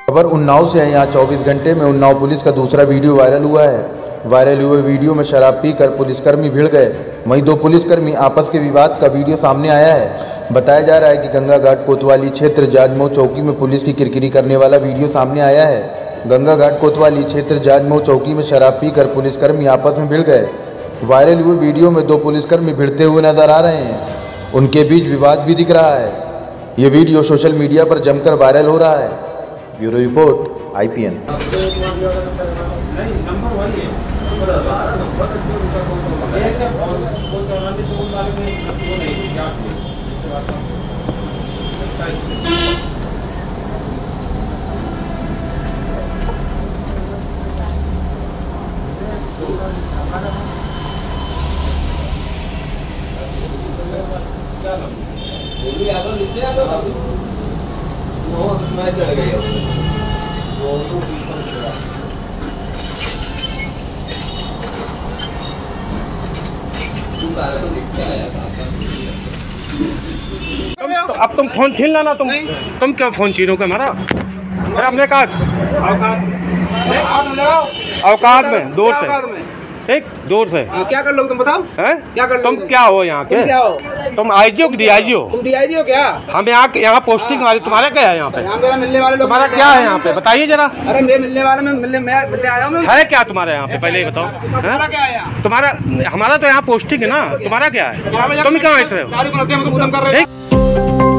खबर उन्नाव से है। यहाँ 24 घंटे में उन्नाव पुलिस का दूसरा वीडियो वायरल हुआ है। वायरल हुए वीडियो में शराब पीकर पुलिसकर्मी भिड़ गए। वहीं दो पुलिसकर्मी आपस के विवाद का वीडियो सामने आया है। बताया जा रहा है कि गंगा घाट कोतवाली क्षेत्र जाजमऊ चौकी में पुलिस की किरकिरी करने वाला वीडियो सामने आया है। गंगा घाट कोतवाली क्षेत्र जाजमऊ चौकी में शराब पीकर पुलिसकर्मी आपस में भिड़ गए। वायरल हुए वीडियो में दो पुलिसकर्मी भिड़ते हुए नजर आ रहे हैं। उनके बीच विवाद भी दिख रहा है। ये वीडियो सोशल मीडिया पर जमकर वायरल हो रहा है। Bureau report IPN। मैं चढ़ गई अब तुम फोन छीन लेना। तुम क्या फोन छीनोगे हमारा? अरे अपने औकात में दूर से, ठीक दूर से। क्या कर लोगे तुम बताओ? हैं? क्या कर तुम क्या हो यहाँ के? तुम IG हो कि DIG हो? तुम DIG हो क्या? हम यहाँ पोस्टिंग वाले। तुम्हारा क्या है यहाँ पे? मेरा मिलने वाले लोग। तुम्हारा क्या है यहाँ पे बताइए जरा। अरे मेरे मिलने वाले में मिलने आया हूँ। है क्या तुम्हारे यहाँ पे पहले ही बताओ। तुम्हारा हमारा तो यहाँ पोस्टिंग है ना। तुम्हारा क्या है? तुम कहाँ बैठ रहे हो?